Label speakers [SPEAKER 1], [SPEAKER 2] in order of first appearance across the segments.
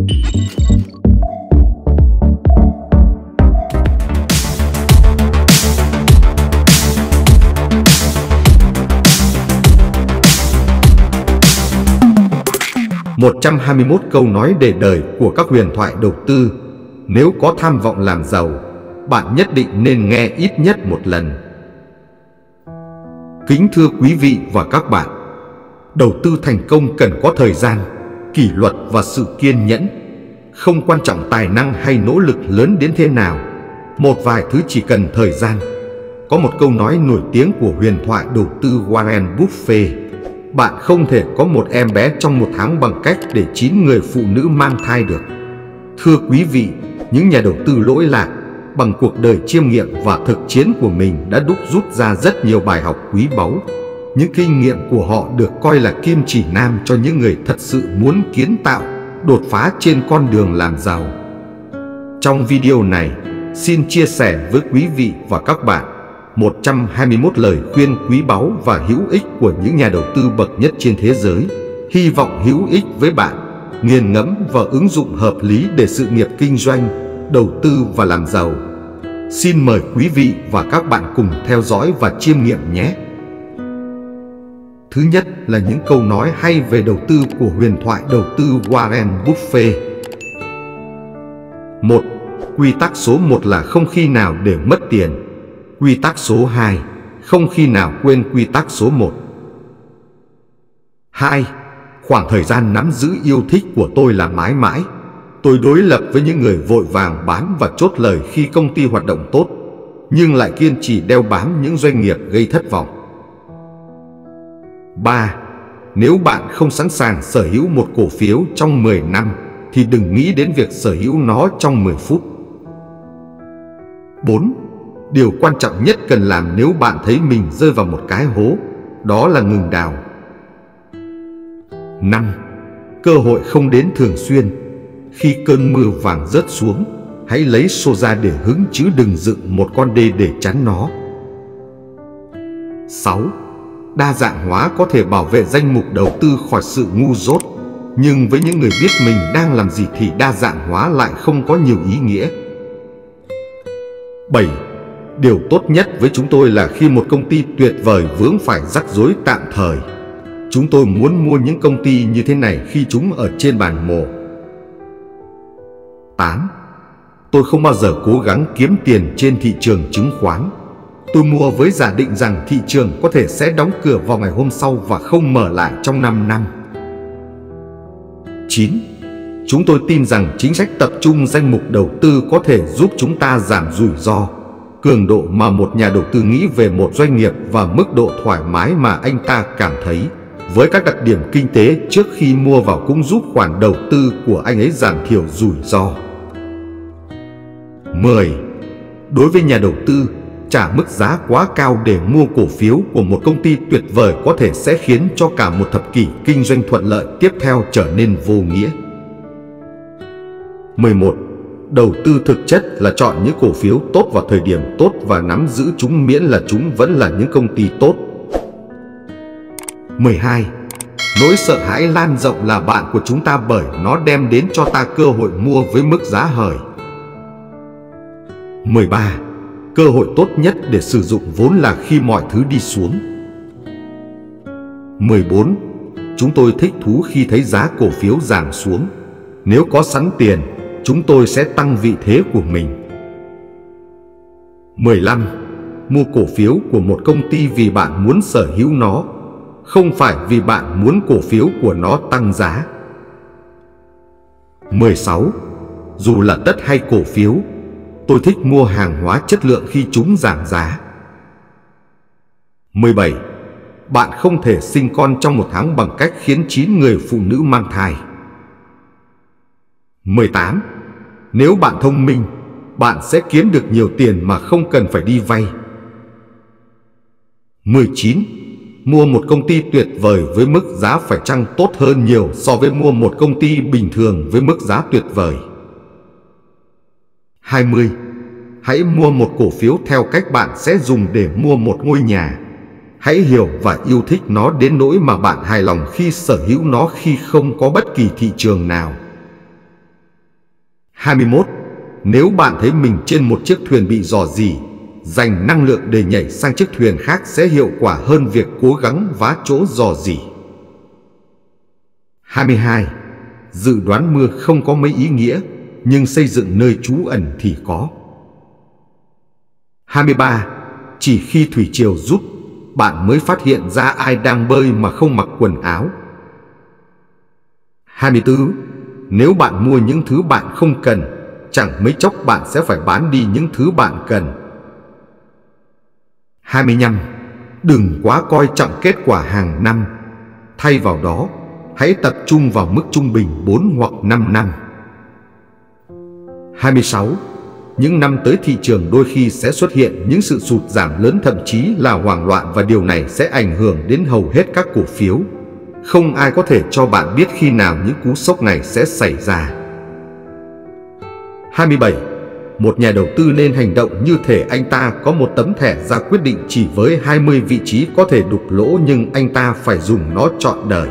[SPEAKER 1] ...121 câu nói để đời của các huyền thoại đầu tư. Nếu có tham vọng làm giàu, bạn nhất định nên nghe ít nhất một lần. Kính thưa quý vị và các bạn, đầu tư thành công cần có thời gian, kỷ luật và sự kiên nhẫn. Không quan trọng tài năng hay nỗ lực lớn đến thế nào, một vài thứ chỉ cần thời gian. Có một câu nói nổi tiếng của huyền thoại đầu tư Warren Buffett: bạn không thể có một em bé trong một tháng bằng cách để 9 người phụ nữ mang thai được. Thưa quý vị, những nhà đầu tư lỗi lạc bằng cuộc đời chiêm nghiệm và thực chiến của mình đã đúc rút ra rất nhiều bài học quý báu. Những kinh nghiệm của họ được coi là kim chỉ nam cho những người thật sự muốn kiến tạo, đột phá trên con đường làm giàu. Trong video này, xin chia sẻ với quý vị và các bạn 121 lời khuyên quý báu và hữu ích của những nhà đầu tư bậc nhất trên thế giới. Hy vọng hữu ích với bạn, nghiền ngẫm và ứng dụng hợp lý để sự nghiệp kinh doanh, đầu tư và làm giàu. Xin mời quý vị và các bạn cùng theo dõi và chiêm nghiệm nhé. Thứ nhất là những câu nói hay về đầu tư của huyền thoại đầu tư Warren Buffett. 1. Quy tắc số 1 là không khi nào để mất tiền. Quy tắc số 2, không khi nào quên quy tắc số 1. 2. Khoảng thời gian nắm giữ yêu thích của tôi là mãi mãi. Tôi đối lập với những người vội vàng bán và chốt lời khi công ty hoạt động tốt, nhưng lại kiên trì đeo bám những doanh nghiệp gây thất vọng. 3. Nếu bạn không sẵn sàng sở hữu một cổ phiếu trong 10 năm, thì đừng nghĩ đến việc sở hữu nó trong 10 phút. 4. Điều quan trọng nhất cần làm nếu bạn thấy mình rơi vào một cái hố, đó là ngừng đào. 5. Cơ hội không đến thường xuyên. Khi cơn mưa vàng rớt xuống, hãy lấy xô ra để hứng chứ đừng dựng một con đê để chắn nó. 6. Đa dạng hóa có thể bảo vệ danh mục đầu tư khỏi sự ngu dốt, nhưng với những người biết mình đang làm gì thì đa dạng hóa lại không có nhiều ý nghĩa. 7. Điều tốt nhất với chúng tôi là khi một công ty tuyệt vời vướng phải rắc rối tạm thời, chúng tôi muốn mua những công ty như thế này khi chúng ở trên bàn mổ. 8. Tôi không bao giờ cố gắng kiếm tiền trên thị trường chứng khoán. Tôi mua với giả định rằng thị trường có thể sẽ đóng cửa vào ngày hôm sau và không mở lại trong 5 năm. 9. Chúng tôi tin rằng chính sách tập trung danh mục đầu tư có thể giúp chúng ta giảm rủi ro. Cường độ mà một nhà đầu tư nghĩ về một doanh nghiệp và mức độ thoải mái mà anh ta cảm thấy với các đặc điểm kinh tế trước khi mua vào cũng giúp khoản đầu tư của anh ấy giảm thiểu rủi ro. 10. Đối với nhà đầu tư, trả mức giá quá cao để mua cổ phiếu của một công ty tuyệt vời có thể sẽ khiến cho cả một thập kỷ kinh doanh thuận lợi tiếp theo trở nên vô nghĩa. 11. Đầu tư thực chất là chọn những cổ phiếu tốt vào thời điểm tốt và nắm giữ chúng miễn là chúng vẫn là những công ty tốt. 12. Nỗi sợ hãi lan rộng là bạn của chúng ta bởi nó đem đến cho ta cơ hội mua với mức giá hời. 13. Cơ hội tốt nhất để sử dụng vốn là khi mọi thứ đi xuống. 14. Chúng tôi thích thú khi thấy giá cổ phiếu giảm xuống. Nếu có sẵn tiền, chúng tôi sẽ tăng vị thế của mình. 15. Mua cổ phiếu của một công ty vì bạn muốn sở hữu nó, không phải vì bạn muốn cổ phiếu của nó tăng giá. 16. Dù là đất hay cổ phiếu, tôi thích mua hàng hóa chất lượng khi chúng giảm giá. 17. Bạn không thể sinh con trong một tháng bằng cách khiến 9 người phụ nữ mang thai. 18. Nếu bạn thông minh, bạn sẽ kiếm được nhiều tiền mà không cần phải đi vay. 19. Mua một công ty tuyệt vời với mức giá phải chăng tốt hơn nhiều so với mua một công ty bình thường với mức giá tuyệt vời. 20. Hãy mua một cổ phiếu theo cách bạn sẽ dùng để mua một ngôi nhà. Hãy hiểu và yêu thích nó đến nỗi mà bạn hài lòng khi sở hữu nó khi không có bất kỳ thị trường nào. 21. Nếu bạn thấy mình trên một chiếc thuyền bị rò rỉ, dành năng lượng để nhảy sang chiếc thuyền khác sẽ hiệu quả hơn việc cố gắng vá chỗ rò rỉ. 22. Dự đoán mưa không có mấy ý nghĩa, nhưng xây dựng nơi trú ẩn thì có. 23. Chỉ khi thủy triều rút, bạn mới phát hiện ra ai đang bơi mà không mặc quần áo. 24. Nếu bạn mua những thứ bạn không cần, chẳng mấy chốc bạn sẽ phải bán đi những thứ bạn cần. 25. Đừng quá coi trọng kết quả hàng năm. Thay vào đó, hãy tập trung vào mức trung bình 4 hoặc 5 năm. 26. Những năm tới thị trường đôi khi sẽ xuất hiện những sự sụt giảm lớn, thậm chí là hoảng loạn, và điều này sẽ ảnh hưởng đến hầu hết các cổ phiếu. Không ai có thể cho bạn biết khi nào những cú sốc này sẽ xảy ra. 27. Một nhà đầu tư nên hành động như thể anh ta có một tấm thẻ ra quyết định chỉ với 20 vị trí có thể đục lỗ, nhưng anh ta phải dùng nó trọn đời.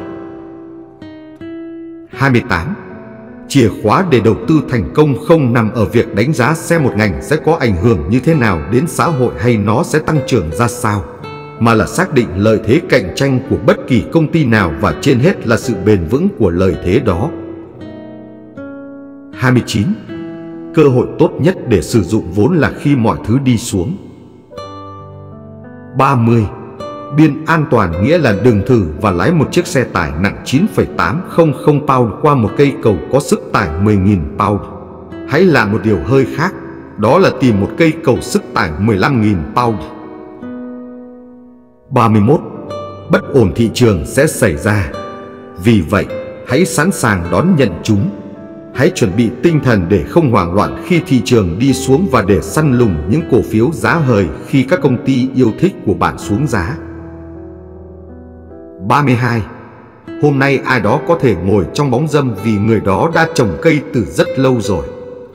[SPEAKER 1] 28. Chìa khóa để đầu tư thành công không nằm ở việc đánh giá xem một ngành sẽ có ảnh hưởng như thế nào đến xã hội hay nó sẽ tăng trưởng ra sao, mà là xác định lợi thế cạnh tranh của bất kỳ công ty nào, và trên hết là sự bền vững của lợi thế đó. 29. Cơ hội tốt nhất để sử dụng vốn là khi mọi thứ đi xuống. 30. Biên an toàn nghĩa là đừng thử và lái một chiếc xe tải nặng 9,800 pound qua một cây cầu có sức tải 10.000 pound. Hãy làm một điều hơi khác, đó là tìm một cây cầu sức tải 15.000 pound. 31. Bất ổn thị trường sẽ xảy ra. Vì vậy, hãy sẵn sàng đón nhận chúng. Hãy chuẩn bị tinh thần để không hoảng loạn khi thị trường đi xuống, và để săn lùng những cổ phiếu giá hời khi các công ty yêu thích của bạn xuống giá. 32. Hôm nay ai đó có thể ngồi trong bóng râm vì người đó đã trồng cây từ rất lâu rồi.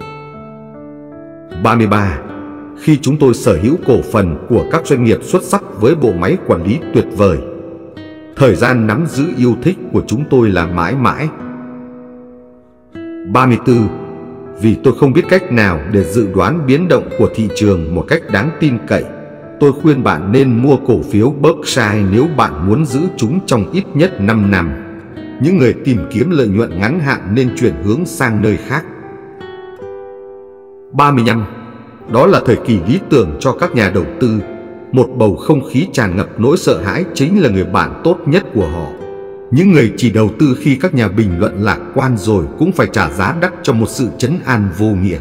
[SPEAKER 1] 33. Khi chúng tôi sở hữu cổ phần của các doanh nghiệp xuất sắc với bộ máy quản lý tuyệt vời, thời gian nắm giữ yêu thích của chúng tôi là mãi mãi. 34. Vì tôi không biết cách nào để dự đoán biến động của thị trường một cách đáng tin cậy, tôi khuyên bạn nên mua cổ phiếu Berkshire nếu bạn muốn giữ chúng trong ít nhất 5 năm. Những người tìm kiếm lợi nhuận ngắn hạn nên chuyển hướng sang nơi khác. 35. Đó là thời kỳ lý tưởng cho các nhà đầu tư. Một bầu không khí tràn ngập nỗi sợ hãi chính là người bạn tốt nhất của họ. Những người chỉ đầu tư khi các nhà bình luận lạc quan rồi cũng phải trả giá đắt cho một sự trấn an vô nghĩa.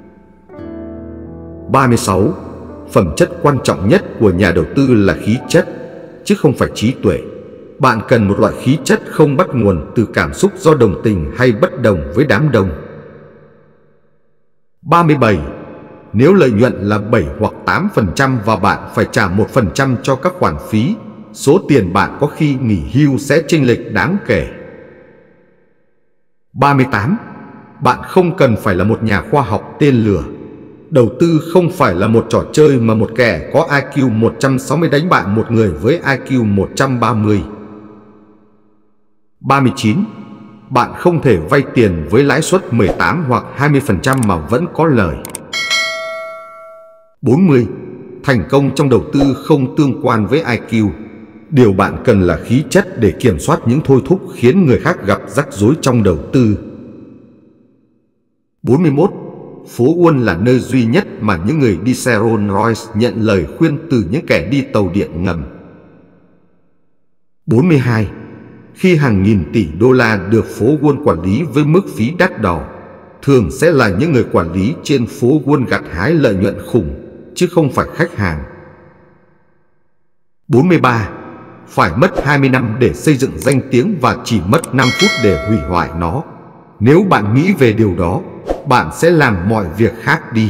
[SPEAKER 1] 36. Phẩm chất quan trọng nhất của nhà đầu tư là khí chất, chứ không phải trí tuệ. Bạn cần một loại khí chất không bắt nguồn từ cảm xúc do đồng tình hay bất đồng với đám đông. 37. Nếu lợi nhuận là 7 hoặc 8% và bạn phải trả 1% cho các khoản phí, số tiền bạn có khi nghỉ hưu sẽ chênh lệch đáng kể. 38. Bạn không cần phải là một nhà khoa học tên lửa. Đầu tư không phải là một trò chơi mà một kẻ có IQ 160 đánh bại một người với IQ 130. 39. Bạn không thể vay tiền với lãi suất 18 hoặc 20% mà vẫn có lời. 40. Thành công trong đầu tư không tương quan với IQ. Điều bạn cần là khí chất để kiểm soát những thôi thúc khiến người khác gặp rắc rối trong đầu tư. 41. Phố Wall là nơi duy nhất mà những người đi xe Rolls-Royce nhận lời khuyên từ những kẻ đi tàu điện ngầm. 42. Khi hàng nghìn tỷ đô la được phố Wall quản lý với mức phí đắt đỏ, thường sẽ là những người quản lý trên phố Wall gặt hái lợi nhuận khủng, chứ không phải khách hàng. 43. Phải mất 20 năm để xây dựng danh tiếng và chỉ mất 5 phút để hủy hoại nó. Nếu bạn nghĩ về điều đó, bạn sẽ làm mọi việc khác đi.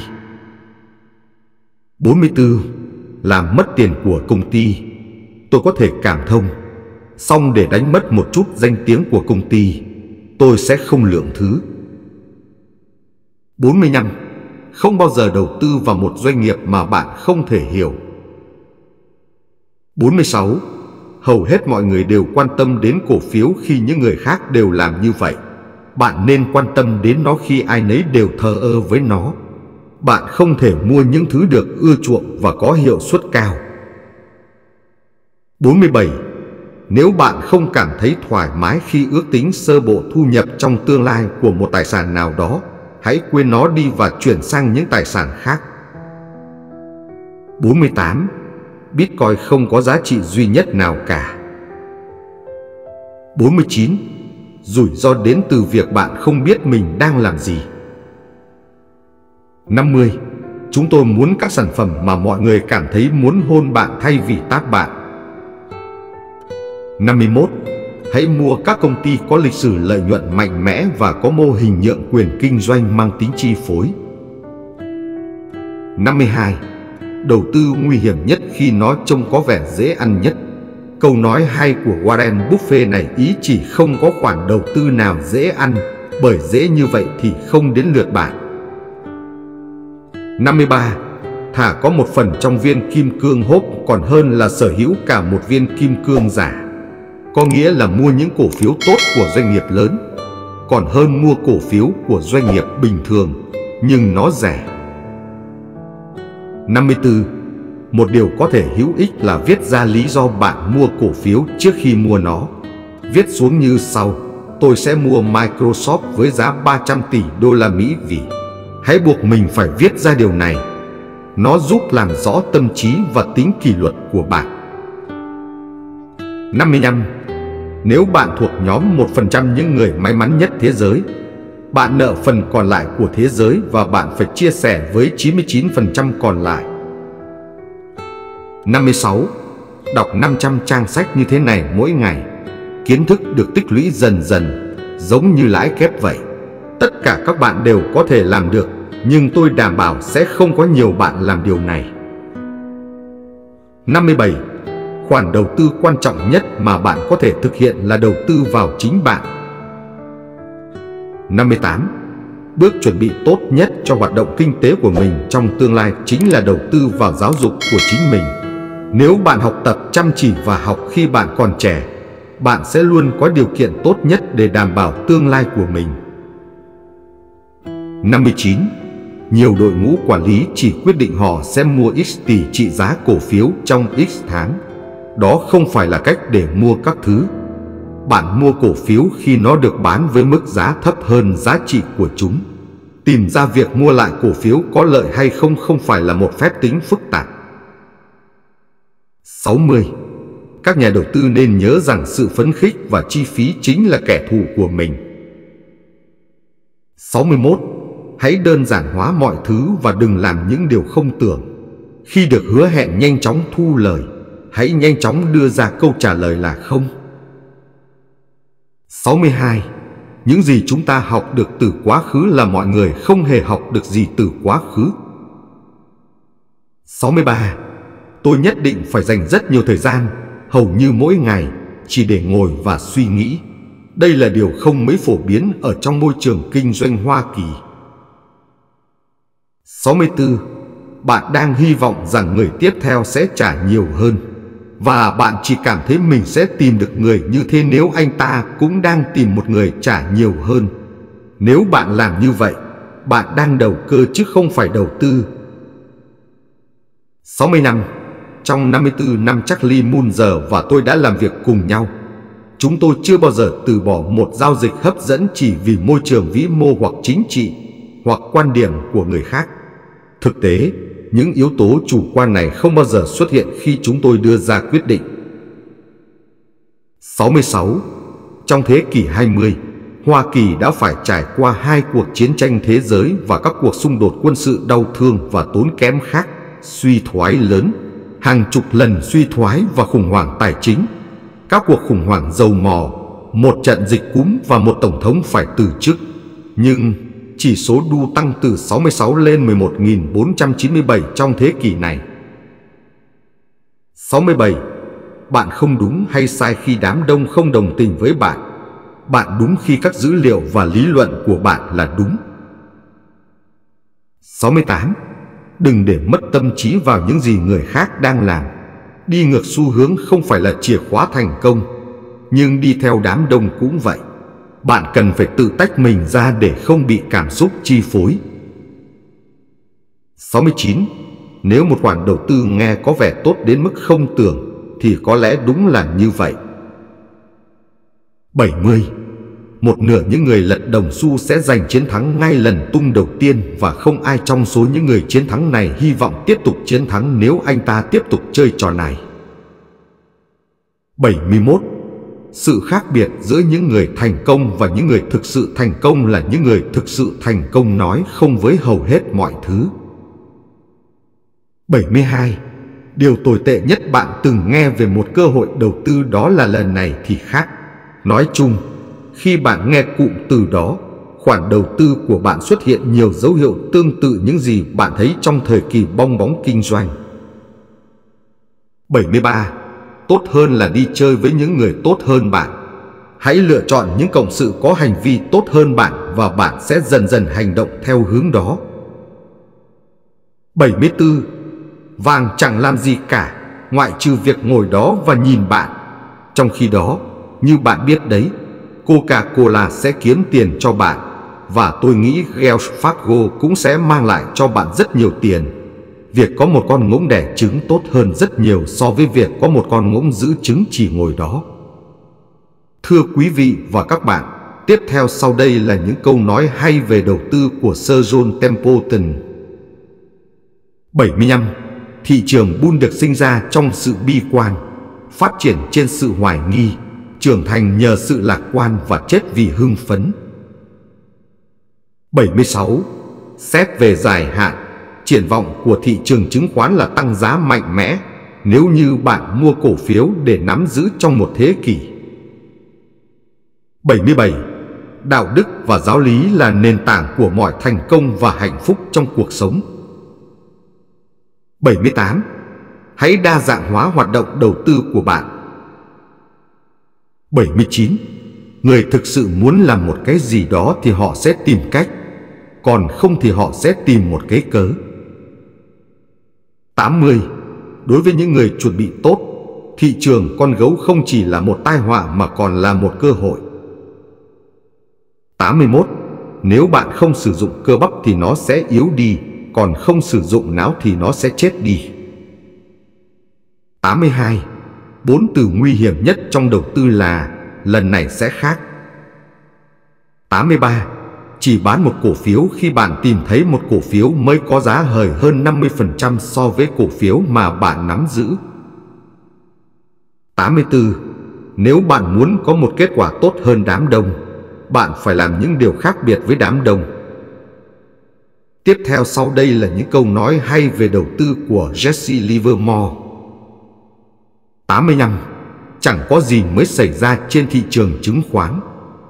[SPEAKER 1] 44. Làm mất tiền của công ty. Tôi có thể cảm thông. Song để đánh mất một chút danh tiếng của công ty, tôi sẽ không lượng thứ. 45. Không bao giờ đầu tư vào một doanh nghiệp mà bạn không thể hiểu. 46. Hầu hết mọi người đều quan tâm đến cổ phiếu khi những người khác đều làm như vậy. bạn nên quan tâm đến nó khi ai nấy đều thờ ơ với nó. Bạn không thể mua những thứ được ưa chuộng và có hiệu suất cao. 47. Nếu bạn không cảm thấy thoải mái khi ước tính sơ bộ thu nhập trong tương lai của một tài sản nào đó, hãy quên nó đi và chuyển sang những tài sản khác. 48. Bitcoin không có giá trị duy nhất nào cả. 49. Rủi ro đến từ việc bạn không biết mình đang làm gì. 50. Chúng tôi muốn các sản phẩm mà mọi người cảm thấy muốn hôn bạn thay vì tát bạn. 51. Hãy mua các công ty có lịch sử lợi nhuận mạnh mẽ và có mô hình nhượng quyền kinh doanh mang tính chi phối. 52. Đầu tư nguy hiểm nhất khi nó trông có vẻ dễ ăn nhất. Câu nói hay của Warren Buffett này ý chỉ không có khoản đầu tư nào dễ ăn, bởi dễ như vậy thì không đến lượt bạn. 53. Thà có một phần trong viên kim cương hộp còn hơn là sở hữu cả một viên kim cương giả. Có nghĩa là mua những cổ phiếu tốt của doanh nghiệp lớn, còn hơn mua cổ phiếu của doanh nghiệp bình thường, nhưng nó rẻ. 54. Một điều có thể hữu ích là viết ra lý do bạn mua cổ phiếu trước khi mua nó. Viết xuống như sau: tôi sẽ mua Microsoft với giá 300 tỷ đô la Mỹ vì... Hãy buộc mình phải viết ra điều này. Nó giúp làm rõ tâm trí và tính kỷ luật của bạn. 55. Nếu bạn thuộc nhóm 1% những người may mắn nhất thế giới, bạn nợ phần còn lại của thế giới và bạn phải chia sẻ với 99% còn lại. 56. Đọc 500 trang sách như thế này mỗi ngày. Kiến thức được tích lũy dần dần, giống như lãi kép vậy. Tất cả các bạn đều có thể làm được, nhưng tôi đảm bảo sẽ không có nhiều bạn làm điều này. 57. Khoản đầu tư quan trọng nhất mà bạn có thể thực hiện là đầu tư vào chính bạn. 58. Bước chuẩn bị tốt nhất cho hoạt động kinh tế của mình trong tương lai chính là đầu tư vào giáo dục của chính mình. Nếu bạn học tập chăm chỉ và học khi bạn còn trẻ, bạn sẽ luôn có điều kiện tốt nhất để đảm bảo tương lai của mình. 59. Nhiều đội ngũ quản lý chỉ quyết định họ sẽ mua X tỷ trị giá cổ phiếu trong X tháng. Đó không phải là cách để mua các thứ. Bạn mua cổ phiếu khi nó được bán với mức giá thấp hơn giá trị của chúng. Tìm ra việc mua lại cổ phiếu có lợi hay không không phải là một phép tính phức tạp. 60. Các nhà đầu tư nên nhớ rằng sự phấn khích và chi phí chính là kẻ thù của mình. 61. Hãy đơn giản hóa mọi thứ và đừng làm những điều không tưởng. Khi được hứa hẹn nhanh chóng thu lời, hãy nhanh chóng đưa ra câu trả lời là không. 62. Những gì chúng ta học được từ quá khứ là mọi người không hề học được gì từ quá khứ. 63. Tôi nhất định phải dành rất nhiều thời gian, hầu như mỗi ngày, chỉ để ngồi và suy nghĩ. Đây là điều không mấy phổ biến ở trong môi trường kinh doanh Hoa Kỳ. 64. Bạn đang hy vọng rằng người tiếp theo sẽ trả nhiều hơn, và bạn chỉ cảm thấy mình sẽ tìm được người như thế nếu anh ta cũng đang tìm một người trả nhiều hơn. Nếu bạn làm như vậy, bạn đang đầu cơ chứ không phải đầu tư. 65. Trong 54 năm Charlie Munger và tôi đã làm việc cùng nhau, chúng tôi chưa bao giờ từ bỏ một giao dịch hấp dẫn chỉ vì môi trường vĩ mô hoặc chính trị, hoặc quan điểm của người khác. Thực tế, những yếu tố chủ quan này không bao giờ xuất hiện khi chúng tôi đưa ra quyết định. 66. Trong thế kỷ 20, Hoa Kỳ đã phải trải qua 2 cuộc chiến tranh thế giới và các cuộc xung đột quân sự đau thương và tốn kém khác, suy thoái lớn, hàng chục lần suy thoái và khủng hoảng tài chính, các cuộc khủng hoảng dầu mỏ, một trận dịch cúm và một tổng thống phải từ chức. Nhưng chỉ số đu tăng từ 66 lên 11.497 trong thế kỷ này. 67. Bạn không đúng hay sai khi đám đông không đồng tình với bạn. Bạn đúng khi các dữ liệu và lý luận của bạn là đúng. 68. Đừng để mất tâm trí vào những gì người khác đang làm. Đi ngược xu hướng không phải là chìa khóa thành công, nhưng đi theo đám đông cũng vậy. Bạn cần phải tự tách mình ra để không bị cảm xúc chi phối. 69. Nếu một khoản đầu tư nghe có vẻ tốt đến mức không tưởng thì có lẽ đúng là như vậy. 70. Một nửa những người lật đồng xu sẽ giành chiến thắng ngay lần tung đầu tiên, và không ai trong số những người chiến thắng này hy vọng tiếp tục chiến thắng nếu anh ta tiếp tục chơi trò này. 71. Sự khác biệt giữa những người thành công và những người thực sự thành công là những người thực sự thành công nói không với hầu hết mọi thứ. 72. Điều tồi tệ nhất bạn từng nghe về một cơ hội đầu tư đó là lần này thì khác. Nói chung, khi bạn nghe cụm từ đó, khoản đầu tư của bạn xuất hiện nhiều dấu hiệu tương tự những gì bạn thấy trong thời kỳ bong bóng kinh doanh. 73. Tốt hơn là đi chơi với những người tốt hơn bạn. Hãy lựa chọn những cộng sự có hành vi tốt hơn bạn và bạn sẽ dần dần hành động theo hướng đó. 74. Vàng chẳng làm gì cả, ngoại trừ việc ngồi đó và nhìn bạn. Trong khi đó, như bạn biết đấy, Coca-Cola sẽ kiếm tiền cho bạn, và tôi nghĩ Wells Fargo cũng sẽ mang lại cho bạn rất nhiều tiền. Việc có một con ngỗng đẻ trứng tốt hơn rất nhiều so với việc có một con ngỗng giữ trứng chỉ ngồi đó. Thưa quý vị và các bạn, tiếp theo sau đây là những câu nói hay về đầu tư của Sir John Templeton. 75. Thị trường bull được sinh ra trong sự bi quan, phát triển trên sự hoài nghi, trưởng thành nhờ sự lạc quan và chết vì hưng phấn. 76. Xét về dài hạn, triển vọng của thị trường chứng khoán là tăng giá mạnh mẽ nếu như bạn mua cổ phiếu để nắm giữ trong một thế kỷ. 77. Đạo đức và giáo lý là nền tảng của mọi thành công và hạnh phúc trong cuộc sống. 78. Hãy đa dạng hóa hoạt động đầu tư của bạn. 79. Người thực sự muốn làm một cái gì đó thì họ sẽ tìm cách, còn không thì họ sẽ tìm một cái cớ. 80. Đối với những người chuẩn bị tốt, thị trường con gấu không chỉ là một tai họa mà còn là một cơ hội. 81. Nếu bạn không sử dụng cơ bắp thì nó sẽ yếu đi, còn không sử dụng não thì nó sẽ chết đi. 82. 4 từ nguy hiểm nhất trong đầu tư là lần này sẽ khác. 83. Chỉ bán một cổ phiếu khi bạn tìm thấy một cổ phiếu mới có giá hời hơn 50% so với cổ phiếu mà bạn nắm giữ. 84. Nếu bạn muốn có một kết quả tốt hơn đám đông, bạn phải làm những điều khác biệt với đám đông. Tiếp theo sau đây là những câu nói hay về đầu tư của Jesse Livermore. 85. Chẳng có gì mới xảy ra trên thị trường chứng khoán.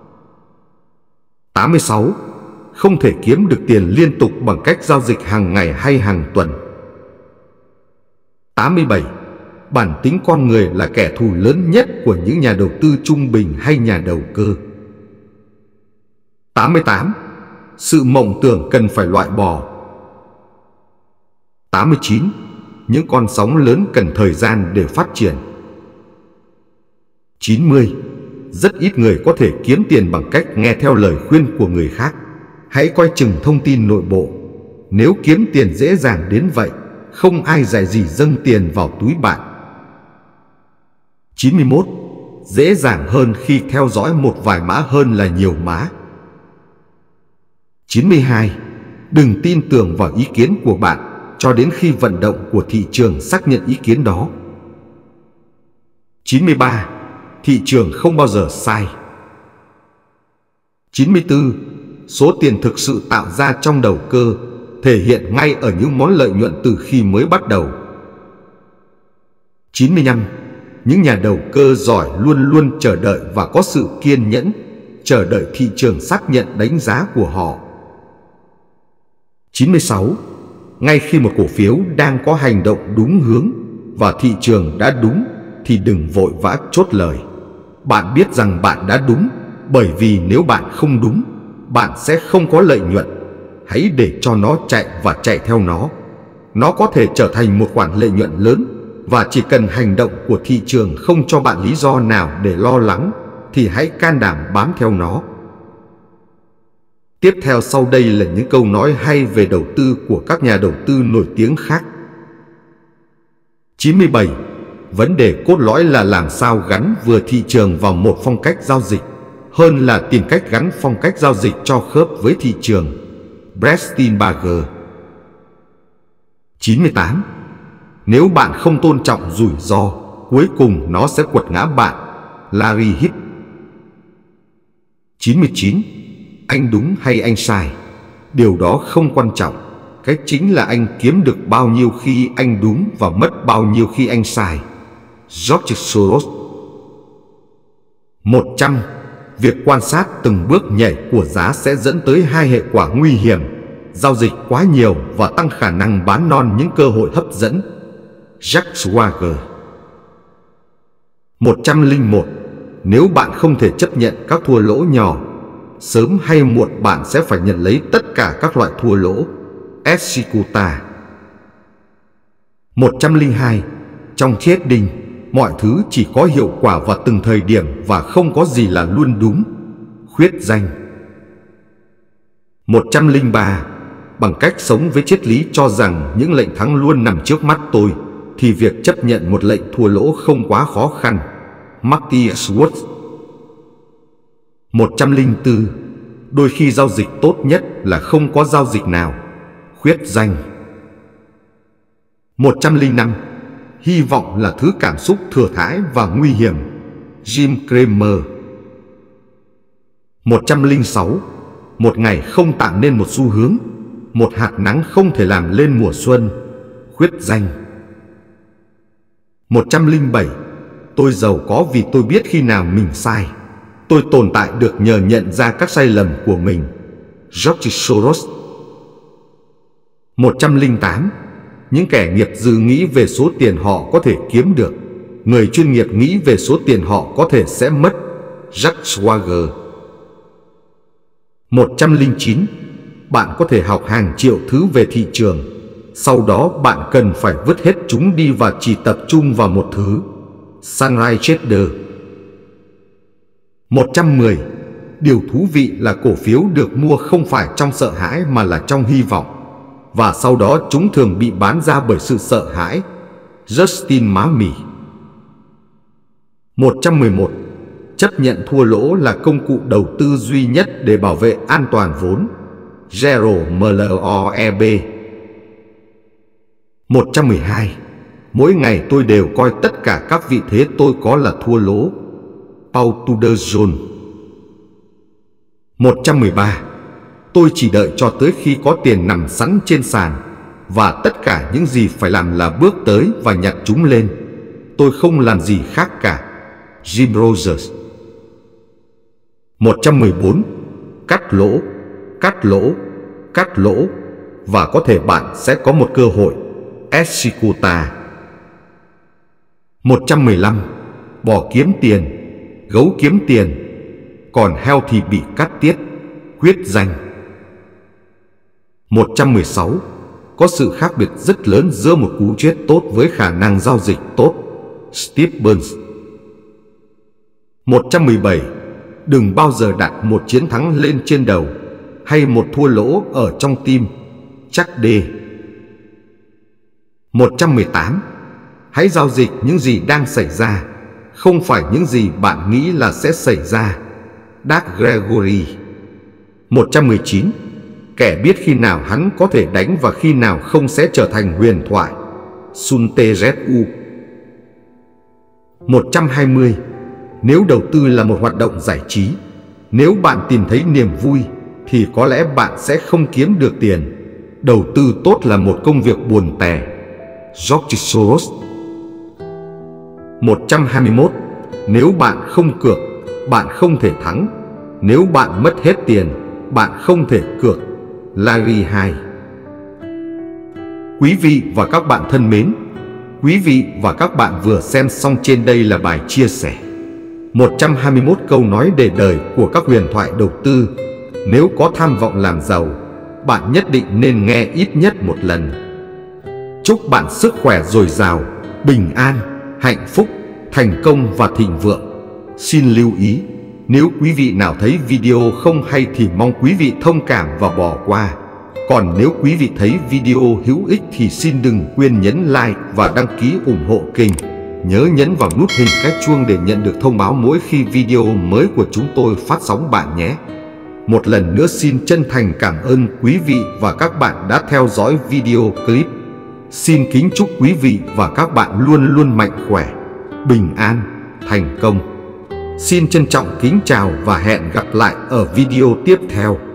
[SPEAKER 1] 86. Không thể kiếm được tiền liên tục bằng cách giao dịch hàng ngày hay hàng tuần. 87. Bản tính con người là kẻ thù lớn nhất của những nhà đầu tư trung bình hay nhà đầu cơ. 88. Sự mộng tưởng cần phải loại bỏ. 89. Những con sóng lớn cần thời gian để phát triển. 90. Rất ít người có thể kiếm tiền bằng cách nghe theo lời khuyên của người khác. Hãy coi chừng thông tin nội bộ. Nếu kiếm tiền dễ dàng đến vậy, không ai dạy gì dâng tiền vào túi bạn. 91. Dễ dàng hơn khi theo dõi một vài mã hơn là nhiều mã. 92. Đừng tin tưởng vào ý kiến của bạn cho đến khi vận động của thị trường xác nhận ý kiến đó. 93. Thị trường không bao giờ sai. 94. Số tiền thực sự tạo ra trong đầu cơ thể hiện ngay ở những món lợi nhuận từ khi mới bắt đầu. 95. Những nhà đầu cơ giỏi luôn luôn chờ đợi và có sự kiên nhẫn, chờ đợi thị trường xác nhận đánh giá của họ. 96. Ngay khi một cổ phiếu đang có hành động đúng hướng và thị trường đã đúng thì đừng vội vã chốt lời. Bạn biết rằng bạn đã đúng, bởi vì nếu bạn không đúng, bạn sẽ không có lợi nhuận. Hãy để cho nó chạy và chạy theo nó. Nó có thể trở thành một khoản lợi nhuận lớn, và chỉ cần hành động của thị trường không cho bạn lý do nào để lo lắng thì hãy can đảm bám theo nó. Tiếp theo sau đây là những câu nói hay về đầu tư của các nhà đầu tư nổi tiếng khác. 97. Vấn đề cốt lõi là làm sao gắn vừa thị trường vào một phong cách giao dịch, hơn là tìm cách gắn phong cách giao dịch cho khớp với thị trường. Brett Steinbarger. 98. Nếu bạn không tôn trọng rủi ro, cuối cùng nó sẽ quật ngã bạn. Larry Hicks. 99. Anh đúng hay anh sai, điều đó không quan trọng. Cái chính là anh kiếm được bao nhiêu khi anh đúng và mất bao nhiêu khi anh sai. George Soros. 100. Việc quan sát từng bước nhảy của giá sẽ dẫn tới hai hệ quả nguy hiểm: giao dịch quá nhiều và tăng khả năng bán non những cơ hội hấp dẫn. Jack Schwager. 101. Nếu bạn không thể chấp nhận các thua lỗ nhỏ, sớm hay muộn bạn sẽ phải nhận lấy tất cả các loại thua lỗ. Escuta. 102. Trong trading, mọi thứ chỉ có hiệu quả vào từng thời điểm và không có gì là luôn đúng. Khuyết danh. 103. Bằng cách sống với triết lý cho rằng những lệnh thắng luôn nằm trước mắt tôi, thì việc chấp nhận một lệnh thua lỗ không quá khó khăn. Marty Schwartz. 104. Đôi khi giao dịch tốt nhất là không có giao dịch nào. Khuyết danh. 105. Hy vọng là thứ cảm xúc thừa thãi và nguy hiểm. Jim Cramer. 106. Một ngày không tạo nên một xu hướng, một hạt nắng không thể làm lên mùa xuân. Khuyết danh. 107. Tôi giàu có vì tôi biết khi nào mình sai. Tôi tồn tại được nhờ nhận ra các sai lầm của mình. George Soros. 108. Những kẻ nghiệp dư nghĩ về số tiền họ có thể kiếm được, người chuyên nghiệp nghĩ về số tiền họ có thể sẽ mất. Jack Schwager. 109. Bạn có thể học hàng triệu thứ về thị trường, sau đó bạn cần phải vứt hết chúng đi và chỉ tập trung vào một thứ. Sunrise Trader. 110. Điều thú vị là cổ phiếu được mua không phải trong sợ hãi mà là trong hy vọng, và sau đó chúng thường bị bán ra bởi sự sợ hãi. Justin Mammey. 111. Chấp nhận thua lỗ là công cụ đầu tư duy nhất để bảo vệ an toàn vốn. Gerald Mloeb. 112. Mỗi ngày tôi đều coi tất cả các vị thế tôi có là thua lỗ. Paul Tudor Jones. 113. Tôi chỉ đợi cho tới khi có tiền nằm sẵn trên sàn, và tất cả những gì phải làm là bước tới và nhặt chúng lên. Tôi không làm gì khác cả. Jim Rogers. 114. Cắt lỗ, cắt lỗ, cắt lỗ, và có thể bạn sẽ có một cơ hội. Escuta. 115. Bò kiếm tiền, gấu kiếm tiền, còn heo thì bị cắt tiết. Khuyết danh. 116. Có sự khác biệt rất lớn giữa một cú chết tốt với khả năng giao dịch tốt. Steve Burns. 117. Đừng bao giờ đặt một chiến thắng lên trên đầu hay một thua lỗ ở trong tim. Chắc D. 118. Hãy giao dịch những gì đang xảy ra, không phải những gì bạn nghĩ là sẽ xảy ra. Doug Gregory. 119. Kẻ biết khi nào hắn có thể đánh và khi nào không sẽ trở thành huyền thoại. Sun Tzu. 120. Nếu đầu tư là một hoạt động giải trí, nếu bạn tìm thấy niềm vui, thì có lẽ bạn sẽ không kiếm được tiền. Đầu tư tốt là một công việc buồn tẻ. George Soros. 121. Nếu bạn không cược, bạn không thể thắng. Nếu bạn mất hết tiền, bạn không thể cược. Larry II. Quý vị và các bạn thân mến, quý vị và các bạn vừa xem xong trên đây là bài chia sẻ 121 câu nói để đời của các huyền thoại đầu tư. Nếu có tham vọng làm giàu, bạn nhất định nên nghe ít nhất một lần. Chúc bạn sức khỏe dồi dào, bình an, hạnh phúc, thành công và thịnh vượng. Xin lưu ý, Nếu quý vị nào thấy video không hay thì mong quý vị thông cảm và bỏ qua. Còn nếu quý vị thấy video hữu ích thì xin đừng quên nhấn like và đăng ký ủng hộ kênh. Nhớ nhấn vào nút hình cái chuông để nhận được thông báo mỗi khi video mới của chúng tôi phát sóng bạn nhé. Một lần nữa xin chân thành cảm ơn quý vị và các bạn đã theo dõi video clip. Xin kính chúc quý vị và các bạn luôn luôn mạnh khỏe, bình an, thành công. Xin trân trọng kính chào và hẹn gặp lại ở video tiếp theo.